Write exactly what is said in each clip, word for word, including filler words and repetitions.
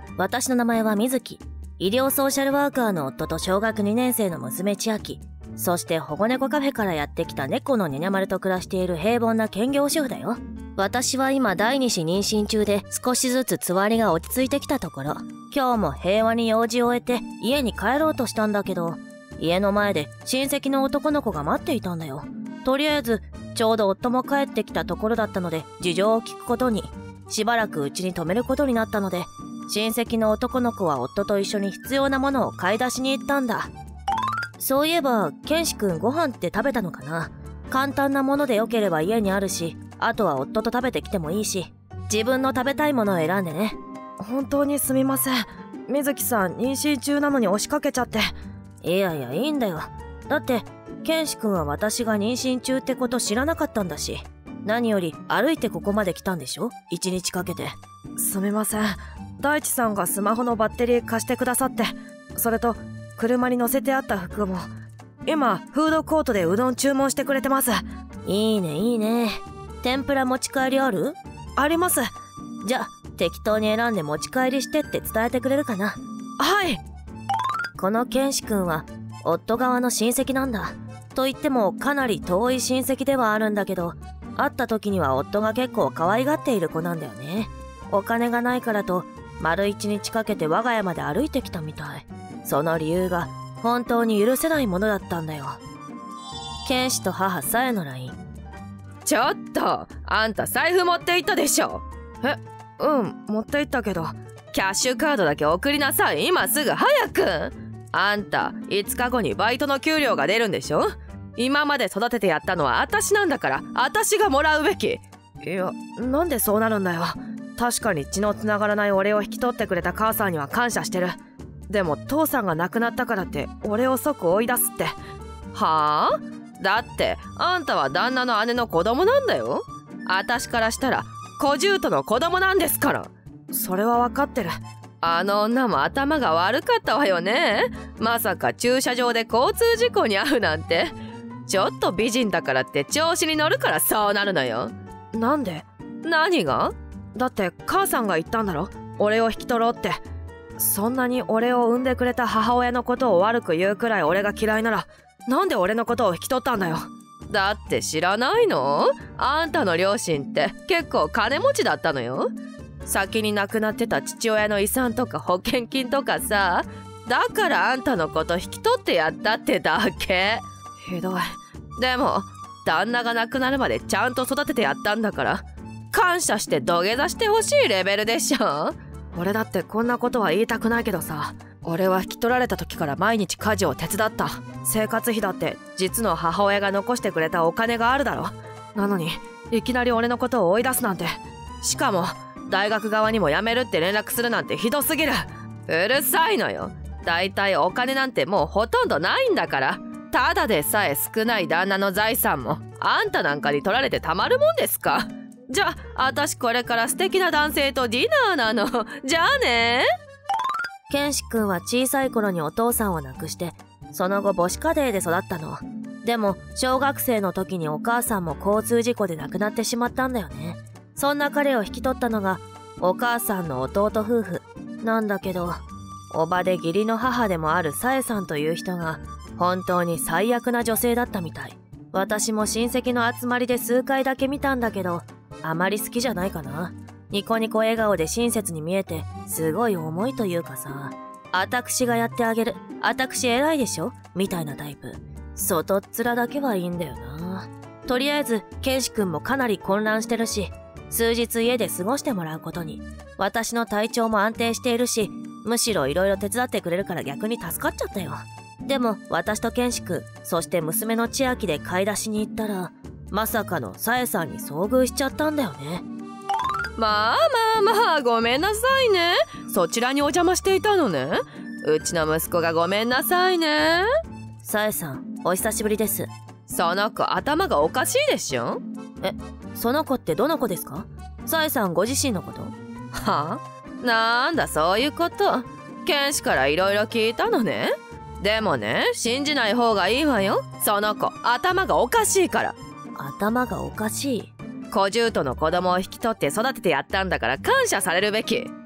私の名前は水木。医療ソーシャルワーカーの夫と小学にねん生の娘千秋。そして保護猫カフェからやってきた猫のにゃにゃ丸と暮らしている平凡な兼業主婦だよ。私は今第二子妊娠中で少しずつつわりが落ち着いてきたところ、今日も平和に用事を終えて家に帰ろうとしたんだけど、家の前で親戚の男の子が待っていたんだよ。とりあえずちょうど夫も帰ってきたところだったので事情を聞くことに、しばらくうちに泊めることになったので、親戚の男の子は夫と一緒に必要なものを買い出しに行ったんだ。そういえばケンシ君ご飯って食べたのかな。簡単なものでよければ家にあるし、あとは夫と食べてきてもいいし、自分の食べたいものを選んでね。 本当にすみません。水木さん妊娠中なのに押しかけちゃって。 いやいやいいんだよ。だってケンシ君は私が妊娠中ってこと知らなかったんだし、何より歩いてここまで来たんでしょ、一日かけて。 すみません。大地さんがスマホのバッテリー貸してくださって、それと車に乗せてあった服も。今フードコートでうどん注文してくれてます。 いいねいいね。天ぷら持ち帰りある？ あります。 じゃあ適当に選んで持ち帰りしてって伝えてくれるかな。 はい。 このケンシ君は夫側の親戚なんだ。と言ってもかなり遠い親戚ではあるんだけど、会った時には夫が結構可愛がっている子なんだよね。お金がないからと丸一日かけて我が家まで歩いてきたみたい。その理由が本当に許せないものだったんだよ。ケンシと母さえのライン。 ちょっとあんた財布持って行ったでしょ。 え、うん持って行ったけど。 キャッシュカードだけ送りなさい、今すぐ早く。あんたいつかごにバイトの給料が出るんでしょ。今まで育ててやったのは私なんだから、私がもらうべき。 いや、なんでそうなるんだよ。確かに血のつながらない俺を引き取ってくれた母さんには感謝してる。でも父さんが亡くなったからって俺を即追い出すって。 はあ？だってあんたは旦那の姉の子供なんだよ。私からしたら小姑の子供なんですから。 それは分かってる。 あの女も頭が悪かったわよね。まさか駐車場で交通事故に遭うなんて。ちょっと美人だからって調子に乗るからそうなるのよ。 なんで？ 何が？ だって母さんが言ったんだろ、俺を引き取ろうって。そんなに俺を産んでくれた母親のことを悪く言うくらい俺が嫌いなら、なんで俺のことを引き取ったんだよ。 だって知らないの？あんたの両親って結構金持ちだったのよ。先に亡くなってた父親の遺産とか保険金とかさ。だからあんたのこと引き取ってやったってだけ。 ひどい。 でも旦那が亡くなるまでちゃんと育ててやったんだから、感謝して土下座してほしいレベルでしょ。 俺だってこんなことは言いたくないけどさ、俺は引き取られた時から毎日家事を手伝った。生活費だって実の母親が残してくれたお金があるだろ。なのにいきなり俺のことを追い出すなんて。しかも大学側にも辞めるって連絡するなんてひどすぎる。 うるさいのよ。だいたいお金なんてもうほとんどないんだから。ただでさえ少ない旦那の財産もあんたなんかに取られてたまるもんですか。じゃあ私これから素敵な男性とディナーなの。じゃあね。 ケンシ君は小さい頃にお父さんを亡くして、その後母子家庭で育ったの。でも小学生の時にお母さんも交通事故で亡くなってしまったんだよね。そんな彼を引き取ったのがお母さんの弟夫婦なんだけど、おばで義理の母でもあるさえさんという人が本当に最悪な女性だったみたい。私も親戚の集まりで数回だけ見たんだけど、あまり好きじゃないかな。ニコニコ笑顔で親切に見えて、すごい重いというかさ、あたくしがやってあげる、あたくし偉いでしょみたいなタイプ。外っ面だけはいいんだよな。とりあえずケンシ君もかなり混乱してるし、数日家で過ごしてもらうことに。私の体調も安定しているし、むしろいろいろ手伝ってくれるから逆に助かっちゃったよ。でも私とケンシ君、そして娘の千秋で買い出しに行ったら、まさかのさえさんに遭遇しちゃったんだよね。 まあまあまあ、ごめんなさいね。そちらにお邪魔していたのね。うちの息子がごめんなさいね。 さえさん、お久しぶりです。 その子頭がおかしいでしょ。 え、その子ってどの子ですか？さえさんご自身のこと？ はあ？なんだそういうこと。ケンシからいろいろ聞いたのね。でもね、信じない方がいいわよ。その子頭がおかしいから。 頭がおかしい？ 小姑の子供を引き取って育ててやったんだから感謝されるべき。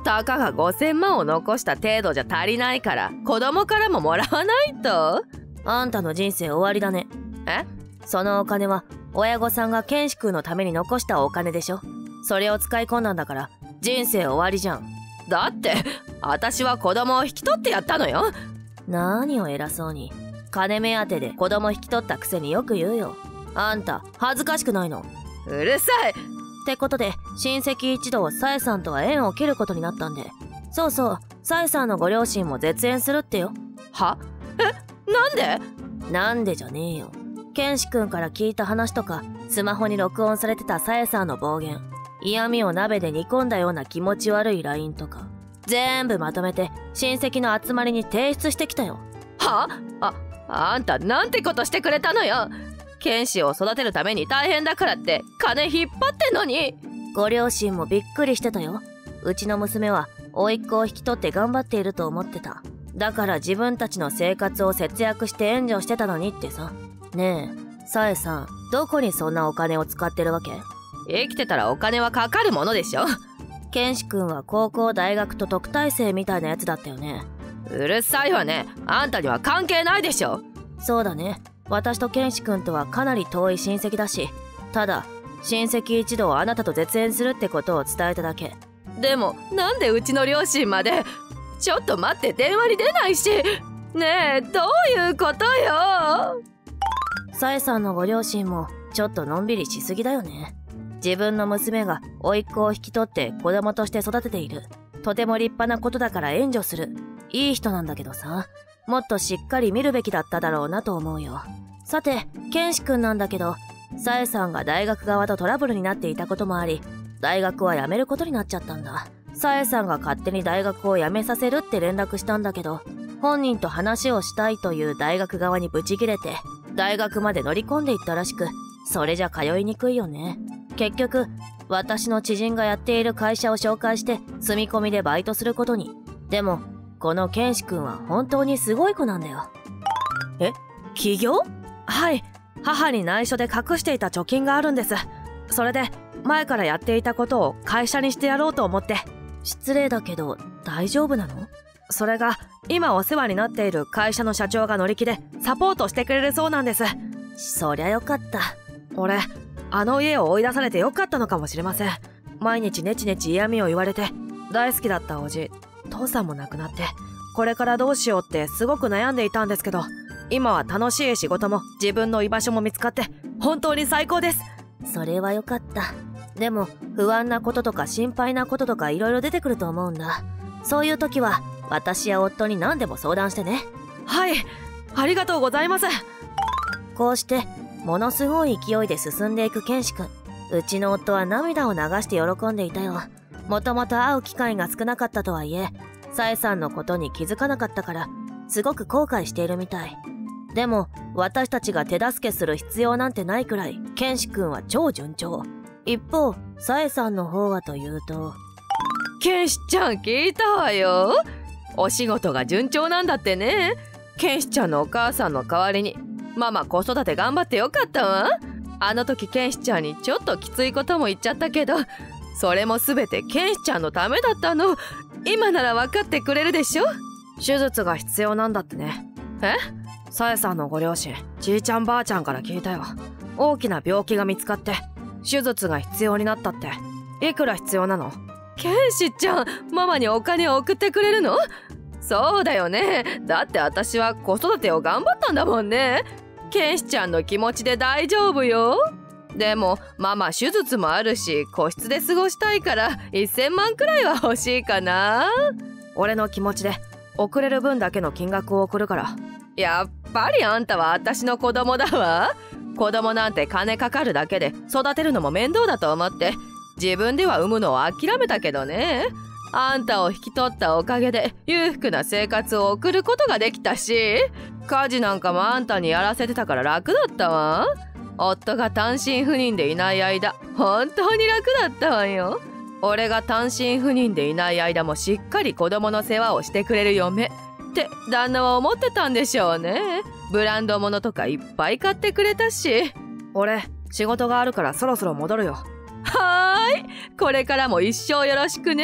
たかがごせんまんを残した程度じゃ足りないから子供からももらわないと。 あんたの人生終わりだね。 え？ そのお金は親御さんがケンシ君のために残したお金でしょ。それを使い込んだんだから人生終わりじゃん。 だって私は子供を引き取ってやったのよ。 何を偉そうに。金目当てで子供引き取ったくせによく言うよ。あんた恥ずかしくないの？ うるさい。 ってことで親戚一同さえさんとは縁を切ることになったんで。そうそう、さえさんのご両親も絶縁するってよ。 は？え、なんで？ なんでじゃねえよ。ケンシ君から聞いた話とか、スマホに録音されてたさえさんの暴言、嫌味を鍋で煮込んだような気持ち悪い ライン とか、全部まとめて親戚の集まりに提出してきたよ。 は？あ、あんたなんてことしてくれたのよ。ケンシを育てるために大変だからって金引っ張ってんのに。 ご両親もびっくりしてたよ。うちの娘は甥っ子を引き取って頑張っていると思ってた。だから自分たちの生活を節約して援助してたのにってさ。ねえ、さえさん、どこにそんなお金を使ってるわけ？ 生きてたらお金はかかるものでしょ。 ケンシ君は高校大学と特待生みたいなやつだったよね。 うるさいわね。あんたには関係ないでしょ。 そうだね。私とケンシ君とはかなり遠い親戚だし、ただ親戚一同あなたと絶縁するってことを伝えただけ。 でもなんでうちの両親まで。ちょっと待って、電話に出ないし。ねえ、どういうことよ。 さえさんのご両親もちょっとのんびりしすぎだよね。自分の娘が甥っ子を引き取って子供として育てている。とても立派なことだから援助する。いい人なんだけどさ、もっとしっかり見るべきだっただろうなと思うよ。さて、ケンシ君なんだけど、さえさんが大学側とトラブルになっていたこともあり、大学は辞めることになっちゃったんだ。さえさんが勝手に大学を辞めさせるって連絡したんだけど、本人と話をしたいという大学側にブチギレて、大学まで乗り込んでいったらしく、それじゃ通いにくいよね。結局、私の知人がやっている会社を紹介して住み込みでバイトすることに。でも、このケンシ君は本当にすごい子なんだよ。 え？起業？はい。母に内緒で隠していた貯金があるんです。それで、前からやっていたことを会社にしてやろうと思って。 失礼だけど、大丈夫なの？ それが、今お世話になっている会社の社長が乗り気でサポートしてくれるそうなんです。 そりゃよかった。 俺、あの家を追い出されてよかったのかもしれません。毎日ネチネチ嫌味を言われて、大好きだったおじ、父さんも亡くなって、これからどうしようってすごく悩んでいたんですけど、今は楽しい仕事も自分の居場所も見つかって、本当に最高です。 それはよかった。でも、不安なこととか心配なこととかいろいろ出てくると思うんだ。そういう時は、私や夫に何でも相談してね。 はい、ありがとうございます。 こうして、ものすごい勢いで進んでいくケンシ君。うちの夫は涙を流して喜んでいたよ。もともと会う機会が少なかったとはいえ、さえさんのことに気づかなかったから、すごく後悔しているみたい。でも、私たちが手助けする必要なんてないくらい、ケンシ君は超順調。一方、さえさんの方はというと。 ケンシちゃん聞いたわよ。お仕事が順調なんだってね。ケンシちゃんのお母さんの代わりにママ子育て頑張ってよかったわ。あの時ケンシちゃんにちょっときついことも言っちゃったけど、それも全てケンシちゃんのためだったの。今なら分かってくれるでしょ。 手術が必要なんだってね。 え？ さえさんのご両親、じいちゃんばあちゃんから聞いたよ。大きな病気が見つかって手術が必要になったって。いくら必要なの？ ケンシちゃん、ママにお金を送ってくれるの？そうだよね。だって私は子育てを頑張ったんだもんね。ケンシちゃんの気持ちで大丈夫よ。でもママ手術もあるし個室で過ごしたいからせんまんくらいは欲しいかな。 俺の気持ちで送れる分だけの金額を送るから。 やっぱりあんたは私の子供だわ。子供なんて金かかるだけで育てるのも面倒だと思って自分では産むのを諦めたけどね。あんたを引き取ったおかげで裕福な生活を送ることができたし、家事なんかもあんたにやらせてたから楽だったわ。夫が単身赴任でいない間本当に楽だったわよ。俺が単身赴任でいない間もしっかり子供の世話をしてくれる嫁って旦那は思ってたんでしょうね。ブランド物とかいっぱい買ってくれたし。 俺仕事があるからそろそろ戻るよ。 はーい、これからも一生よろしくね。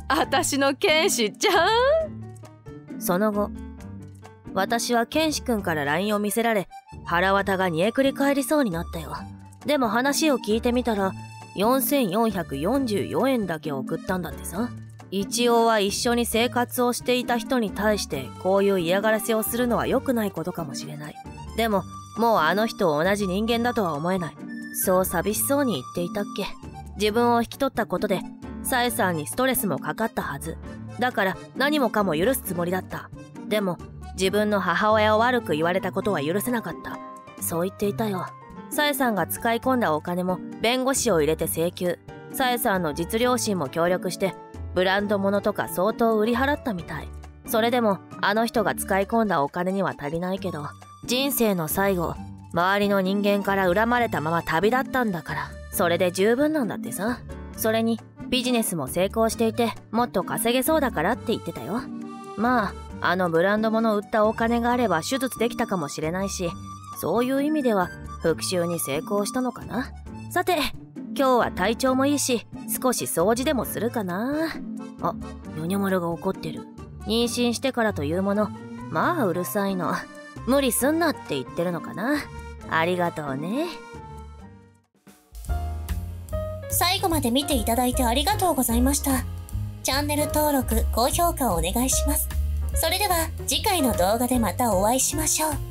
私の剣士ちゃん。 その後、私は剣士くんから ライン を見せられ、腹渡が煮えくり返りそうになったよ。でも話を聞いてみたら、よんせんよんひゃくよんじゅうよえんだけ送ったんだってさ。一応は一緒に生活をしていた人に対してこういう嫌がらせをするのは良くないことかもしれない。でも、もうあの人を同じ人間だとは思えない。そう寂しそうに言っていたっけ。自分を引き取ったことで、サエさんにストレスもかかったはず。だから何もかも許すつもりだった。でも、自分の母親を悪く言われたことは許せなかった。そう言っていたよ。サエさんが使い込んだお金も弁護士を入れて請求。サエさんの実良心も協力して、ブランド物とか相当売り払ったみたい。それでもあの人が使い込んだお金には足りないけど、人生の最後、周りの人間から恨まれたまま旅立ったんだから、それで十分なんだってさ。それにビジネスも成功していて、もっと稼げそうだからって言ってたよ。まあ、あのブランド物売ったお金があれば手術できたかもしれないし、そういう意味では復讐に成功したのかな。さて、今日は体調もいいし、少し掃除でもするかな。あ、ヨニョマルが怒ってる。妊娠してからというもの、まあうるさいの。無理すんなって言ってるのかな。ありがとうね。 最後まで見ていただいてありがとうございました。チャンネル登録、高評価をお願いします。それでは次回の動画でまたお会いしましょう。